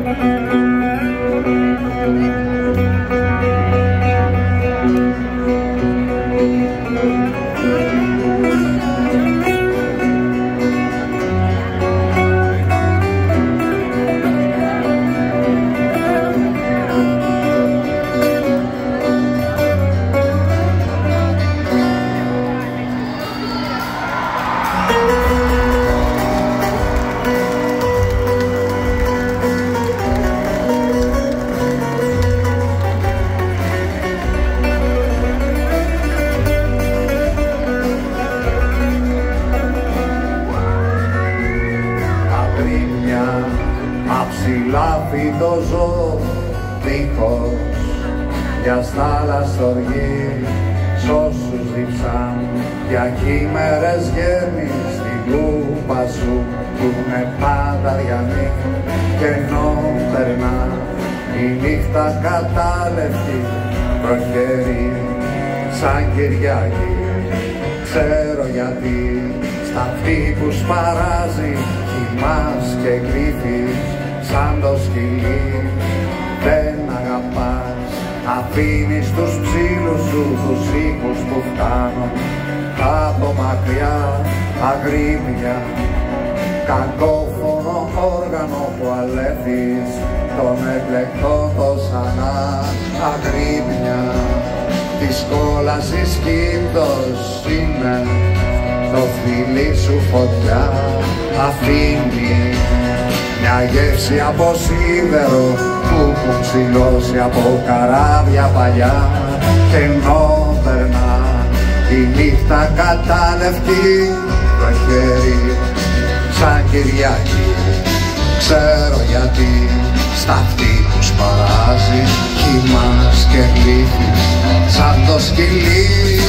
Αψηλάφι το ζω δίχως για στάλα στοργή σ' όσους δίψαν για χήμερες γέρνεις στην κούπα σου που είναι πάντα διανή και ενώ περνά η νύχτα κατάλευκη προχέρι σαν Κυριακή. Ξέρω γιατί στα αυτή που σπαράζει κοιμάς και γλύφεις σαν το σκυλί δεν αγαπάς, αφήνεις τους ψήλους σου τους ήχους που φτάνουν από μακριά αγρίμια κακόφωνο όργανο που αλεύεις τον εκλεκτό το σανά αγρίμια της κόλασης κύττος είναι το φιλί σου φωτιά αφήνει μια γεύση από σίδερο που έχουν ψηλώσει από καράβια παλιά και ενώ περνά η νύχτα κατάλευκη προχέρι σαν Κυριακή. Ξέρω γιατί στα αυτή που σπαράζει κοιμάς και γλύφεις σαν το σκυλί.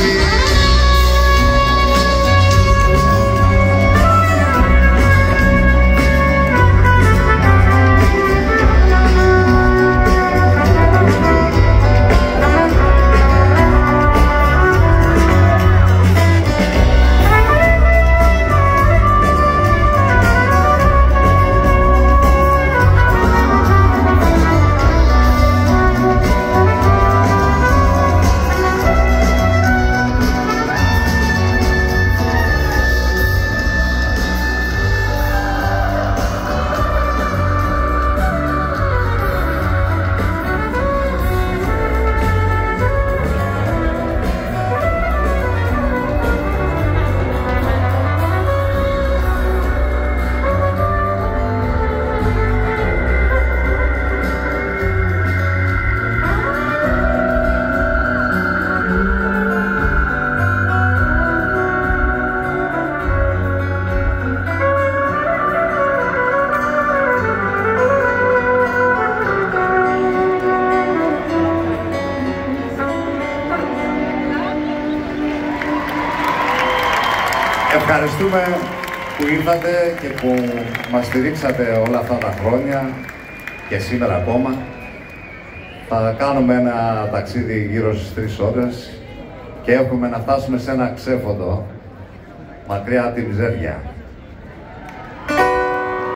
Ευχαριστούμε που ήρθατε και που μας στηρίξατε όλα αυτά τα χρόνια και σήμερα ακόμα. Θα κάνουμε ένα ταξίδι γύρω στις 3 ώρες και έχουμε να φτάσουμε σε ένα ξέφωτο μακριά από τη μιζέρια.